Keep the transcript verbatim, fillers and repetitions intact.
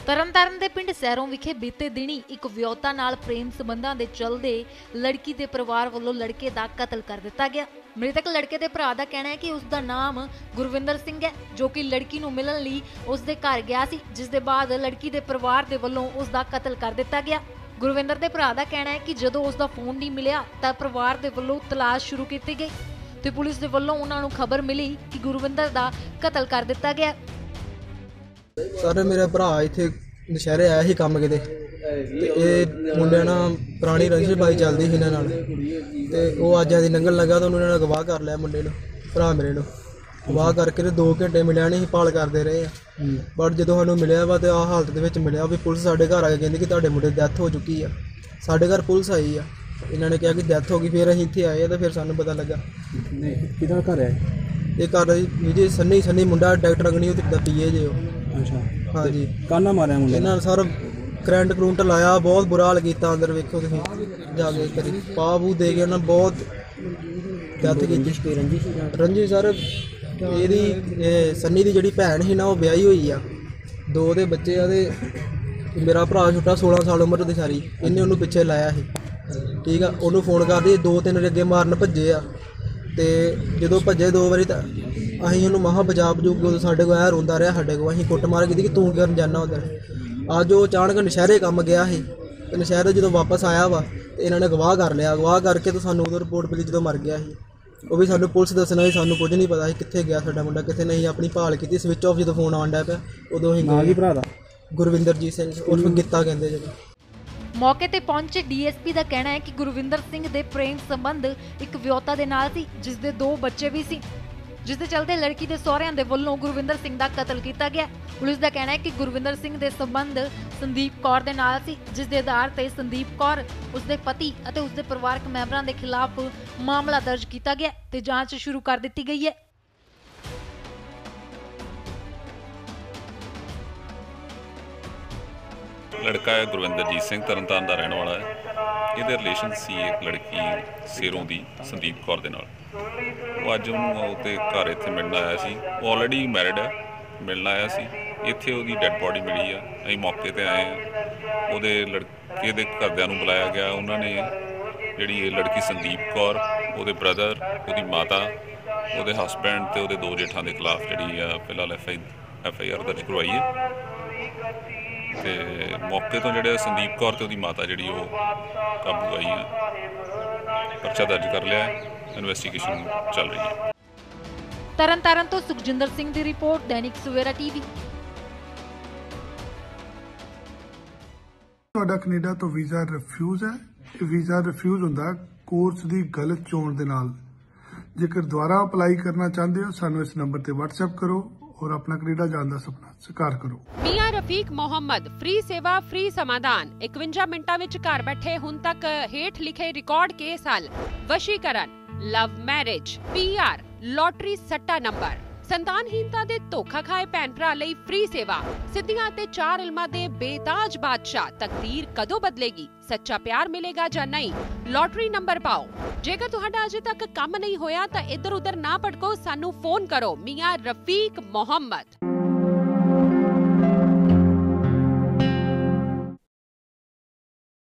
ਤਰਨਤਾਰਨ ਦੇ ਪਿੰਡ ਸੈਰੋਂ ਵਿਖੇ ਬੀਤੇ ਦਿਨੀ ਇੱਕ ਵਿਆਹੁਤਾ ਨਾਲ ਪ੍ਰੇਮ ਸੰਬੰਧਾਂ ਦੇ ਚਲਦੇ ਲੜਕੀ ਦੇ ਪਰਿਵਾਰ ਵੱਲੋਂ ਲੜਕੇ ਦਾ ਕਤਲ ਕਰ ਦਿੱਤਾ ਗਿਆ। ਮ੍ਰਿਤਕ ਲੜਕੇ ਦੇ ਭਰਾ ਦਾ ਕਹਿਣਾ ਹੈ ਕਿ ਉਸ ਦਾ ਨਾਮ ਗੁਰਵਿੰਦਰ ਸਿੰਘ ਹੈ, ਜੋ ਕਿ ਲੜਕੀ ਨੂੰ ਮਿਲਣ ਲਈ ਉਸ ਦੇ ਘਰ ਗਿਆ ਸੀ, ਜਿਸ ਦੇ ਬਾਅਦ ਲੜਕੀ ਦੇ ਪਰਿਵਾਰ ਦੇ ਵੱਲੋਂ ਉਸ ਦਾ ਕਤਲ ਕਰ ਦਿੱਤਾ ਗਿਆ। ਗੁਰਵਿੰਦਰ ਦੇ ਭਰਾ ਦਾ ਕਹਿਣਾ ਹੈ ਕਿ ਜਦੋਂ ਉਸ ਦਾ ਫੋਨ ਨਹੀਂ ਮਿਲਿਆ ਤਾਂ ਪਰਿਵਾਰ ਦੇ ਵੱਲੋਂ ਤਲਾਸ਼ ਸ਼ੁਰੂ ਕੀਤੀ ਗਈ ਤੇ ਪੁਲਿਸ ਦੇ ਵੱਲੋਂ ਉਹਨਾਂ ਨੂੰ ਖਬਰ ਮਿਲੀ ਕਿ ਗੁਰਵਿੰਦਰ ਦਾ ਕਤਲ ਕਰ ਦਿੱਤਾ ਗਿਆ। ਸਰ ਮੇਰਾ ਭਰਾ ਇੱਥੇ ਨਸ਼ਹਿਰੇ ਆਇਆ ਸੀ ਕੰਮ ਕਿਤੇ ਤੇ ਇਹ ਮੁੰਡਿਆਂ ਨਾਲ ਪੁਰਾਣੀ ਰੰਜਿਸ਼ਬਾਜ਼ੀ ਚੱਲਦੀ ਸੀ ਇਹਨਾਂ ਨਾਲ ਤੇ ਉਹ ਅੱਜ ਆਦੀ ਲੰਘਣ ਲੱਗਾ ਤਾਂ ਉਹਨਾਂ ਨੇ ਅਗਵਾ ਕਰ ਲਿਆ ਮੁੰਡੇ ਨੂੰ, ਭਰਾ ਮੇਰੇ ਨੂੰ ਅਗਵਾ ਕਰਕੇ ਤੇ ਦੋ ਘੰਟੇ ਮਿਲਿਆ ਨਹੀਂ, ਭਾਲ ਕਰਦੇ ਰਹੇ ਆ। ਬਟ ਜਦੋਂ ਸਾਨੂੰ ਮਿਲਿਆ ਵਾ ਤੇ ਆਹ ਹਾਲਤ ਦੇ ਵਿੱਚ ਮਿਲਿਆ ਵੀ ਪੁਲਿਸ ਸਾਡੇ ਘਰ ਆ ਕੇ ਕਹਿੰਦੀ ਕਿ ਤੁਹਾਡੇ ਮੁੰਡੇ ਦੀ ਡੈਥ ਹੋ ਚੁੱਕੀ ਆ। ਸਾਡੇ ਘਰ ਪੁਲਿਸ ਆਈ ਆ, ਇਹਨਾਂ ਨੇ ਕਿਹਾ ਕਿ ਡੈਥ ਹੋ ਗਈ। ਫਿਰ ਅਸੀਂ ਇੱਥੇ ਆਏ ਆ ਤਾਂ ਫਿਰ ਸਾਨੂੰ ਪਤਾ ਲੱਗਾ। ਕਿਹਦਾ ਘਰ ਹੈ ਇਹ ਘਰ ਜੀ ਸੰਨੀ ਸੰਨੀ ਮੁੰਡਾ ਡਾਕਟਰ ਅਗਨੀ ਉਹ ਦਾ ਪੀਏ ਜੇ ਉਹ। ਅੱਛਾ ਹਾਂਜੀ ਕਾਨਾ ਮਾਰਿਆ ਮੁੰਡੇ ਇਹਨਾਂ ਨੇ ਸਰ ਕਰੰਟ ਕਰੰਟ ਲਾਇਆ, ਬਹੁਤ ਬੁਰਾ ਹਾਲ ਕੀਤਾ। ਅੰਦਰ ਵੇਖੋ ਤੁਸੀਂ ਜਾ ਕੇ ਕਰੀ ਪਾ ਬੂ ਦੇ ਕੇ ਉਹਨਾਂ ਬਹੁਤ ਡੈਥ ਕੀਤੀ। ਰੰਜੀ ਰੰਜੀ ਸਰ ਇਹਦੀ ਇਹ ਸੰਨੀ ਦੀ ਜਿਹੜੀ ਭੈਣ ਸੀ ਨਾ ਉਹ ਵਿਆਹੀ ਹੋਈ ਆ, ਦੋ ਦੇ ਬੱਚੇ ਆ ਤੇ ਮੇਰਾ ਭਰਾ ਛੋਟਾ ਸੋਲਾਂ ਸਾਲ ਉਮਰ ਦੀ ਸਾਰੀ। ਇਹਨੇ ਉਹਨੂੰ ਪਿੱਛੇ ਲਾਇਆ ਸੀ, ਠੀਕ ਆ। ਉਹਨੂੰ ਫੋਨ ਕਰਦੀ ਦੋ ਤਿੰਨ ਅੱਗੇ ਮਾਰਨ ਭੱਜੇ ਆ ਤੇ ਜਦੋਂ ਭੱਜੇ ਦੋ ਵਾਰੀ ਤਾਂ ਅਸੀਂ ਉਹਨੂੰ ਮਹਾਂ ਬਚਾ ਬਜੂ ਕੇ ਸਾਡੇ ਕੋਲ ਐ ਰੋਂਦਾ ਰਿਹਾ। ਸਾਡੇ ਕੋਲ ਅਸੀਂ ਕੁੱਟ ਮਾਰ ਕੀਤੀ ਕਿ ਤੂੰ ਕਰਨ ਜਾਣਾ ਉੱਧਰ। ਅੱਜ ਉਹ ਅਚਾਨਕ ਨਸ਼ਹਿਰੇ ਕੰਮ ਗਿਆ ਸੀ ਤੇ ਨਸ਼ਹਿਰੇ ਜਦੋਂ ਵਾਪਸ ਆਇਆ ਵਾ ਤੇ ਇਹਨਾਂ ਨੇ ਅਗਵਾਹ ਕਰ ਲਿਆ। ਅਗਵਾਹ ਕਰਕੇ ਤਾਂ ਸਾਨੂੰ ਉਦੋਂ ਰਿਪੋਰਟ ਮਿਲੀ ਜਦੋਂ ਮਰ ਗਿਆ ਸੀ। ਉਹ ਵੀ ਸਾਨੂੰ ਪੁਲਿਸ ਦੱਸਣਾ ਸੀ, ਸਾਨੂੰ ਕੁਝ ਨਹੀਂ ਪਤਾ ਸੀ ਕਿੱਥੇ ਗਿਆ ਸਾਡਾ ਮੁੰਡਾ, ਕਿੱਥੇ ਨਹੀਂ। ਆਪਣੀ ਭਾਲ ਕੀਤੀ, ਸਵਿਚ ਆਫ ਜਦੋਂ ਫੋਨ ਆਉਣ ਡਿਆ ਪਿਆ ਉਦੋਂ ਹੀ। ਨਾਂ ਕੀ ਭਰਾ ਦਾ? ਗੁਰਵਿੰਦਰਜੀਤ ਸਿੰਘ ਉਰਫ ਗਿੱਤਾ ਕਹਿੰਦੇ ਜਦੋਂ। ਮੌਕੇ ਤੇ ਪਹੁੰਚੇ ਡੀਐਸਪੀ ਦਾ ਕਹਿਣਾ ਹੈ ਕਿ ਗੁਰਵਿੰਦਰ ਸਿੰਘ ਦੇ ਪ੍ਰੇਮ ਸੰਬੰਧ ਇੱਕ ਵਿਆਹੁਤਾ ਦੇ ਨਾਲ ਸੀ, ਜਿਸ ਦੇ ਦੋ ਬੱਚੇ ਵੀ ਸੀ, ਜਿਸ ਦੇ ਚਲਦੇ ਲੜਕੀ ਦੇ ਸਹੁਰਿਆਂ ਦੇ ਵੱਲੋਂ ਗੁਰਵਿੰਦਰ ਸਿੰਘ ਦਾ ਕਤਲ ਕੀਤਾ ਗਿਆ। ਪੁਲਿਸ ਦਾ ਕਹਿਣਾ ਹੈ ਕਿ ਗੁਰਵਿੰਦਰ ਸਿੰਘ ਦੇ ਸੰਬੰਧ ਸੰਦੀਪ ਕੌਰ ਦੇ ਨਾਲ ਸੀ, ਜਿਸ ਦੇ ਆਧਾਰ ਤੇ ਸੰਦੀਪ ਕੌਰ, ਉਸ ਦੇ ਪਤੀ ਅਤੇ ਉਸ ਦੇ ਪਰਿਵਾਰਕ ਮੈਂਬਰਾਂ ਦੇ ਖਿਲਾਫ ਮਾਮਲਾ ਦਰਜ ਕੀਤਾ ਗਿਆ ਤੇ ਜਾਂਚ ਸ਼ੁਰੂ ਕਰ ਦਿੱਤੀ ਗਈ ਹੈ। लड़का है गुरविंदरजीत सिंह, तरनताਰਨ ਦਾ ਰਹਿਣ ਵਾਲਾ ਹੈ। ਇਹਦੇ ਰਿਲੇਸ਼ਨ ਸੀ ਇੱਕ ਲੜਕੀ ਸੇਰੋਂ ਦੀ ਸੰਦੀਪ ਕੌਰ ਦੇ ਨਾਲ। ਉਹ ਅੱਜ ਉਹਨੂੰ ਉਹਦੇ ਘਰ ਇੱਥੇ ਮਿਲਣ ਆਇਆ ਸੀ। ਉਹ ਆਲਰੇਡੀ ਮੈਰਿਡ ਹੈ, ਮਿਲਣ ਆਇਆ ਸੀ ਇੱਥੇ। ਉਹਦੀ ਡੈੱਡ ਬੋਡੀ ਮਿਲੀ ਆ, ਅਸੀਂ ਮੌਕੇ 'ਤੇ ਆਏ ਹਾਂ। ਉਹਦੇ ਲੜਕੇ ਦੇ ਘਰਦਿਆਂ ਨੂੰ ਬੁਲਾਇਆ ਗਿਆ। ਉਹਨਾਂ ਨੇ ਜਿਹੜੀ ਇਹ ਲੜਕੀ ਸੰਦੀਪ ਕੌਰ, ਉਹਦੇ ਬ੍ਰਦਰ, ਉਹਦੀ ਮਾਤਾ, ਉਹਦੇ ਹਸਬੈਂਡ ਅਤੇ ਉਹਦੇ ਦੋ ਜੇਠਾਂ ਦੇ ਖਿਲਾਫ ਜਿਹੜੀ ਆ ਫਿਲਹਾਲ F I F I R ਦਰਜ ਕਰਵਾਈ ਹੈ। ਤੇ ਮੌਕੇ ਤੋਂ ਜਿਹੜੇ ਸੰਦੀਪ ਕੌਰ ਤੇ ਉਹਦੀ ਮਾਤਾ ਜਿਹੜੀ ਉਹ ਕਾਬੂ ਆਈ ਹੈ। ਪਰਚਾ ਦਰਜ ਕਰ ਲਿਆ ਹੈ, ਇਨਵੈਸਟੀਗੇਸ਼ਨ ਚੱਲ ਰਹੀ ਹੈ। ਤਰਨਤਾਰਨ ਤੋਂ ਸੁਖਜਿੰਦਰ ਸਿੰਘ ਦੀ ਰਿਪੋਰਟ, ਦੈਨਿਕ ਸਵੇਰਾ ਟੀਵੀ। ਤੁਹਾਡਾ ਕੈਨੇਡਾ ਤੋਂ ਵੀਜ਼ਾ ਰਿਫਿਊਜ਼ ਹੈ। ਇਹ ਵੀਜ਼ਾ ਰਿਫਿਊਜ਼ ਹੁੰਦਾ ਕੋਰਸ ਦੀ ਗਲਤ ਚੋਣ ਦੇ ਨਾਲ। ਜੇਕਰ ਦੁਬਾਰਾ ਅਪਲਾਈ ਕਰਨਾ ਚਾਹੁੰਦੇ ਹੋ ਸਾਨੂੰ ਇਸ ਨੰਬਰ ਤੇ WhatsApp ਕਰੋ और अपना कनेडा जाने का सपना साकार करो। मियां रफीक मोहम्मद, फ्री सेवा फ्री समाधान। इकवंजा मिनटां विच घर बैठे हुण तक हेठ लिखे रिकॉर्ड केस हल, वशीकरण, love marriage, P R, lottery सट्टा नंबर, संतानहीनता दे धोखा खाए भैन भरा लई फ्री सेवा। सिद्धियां ते चार इल्मां दे बेताज बादशाह। तकदीर कदों बदलेगी, सच्चा प्यार मिलेगा जां नहीं? लॉटरी नंबर पाओ। जेकर तुहाडा अजे तक काम नहीं होया तां इधर उधर ना भटको, सानू फोन करो। मियां रफीक मोहम्मद।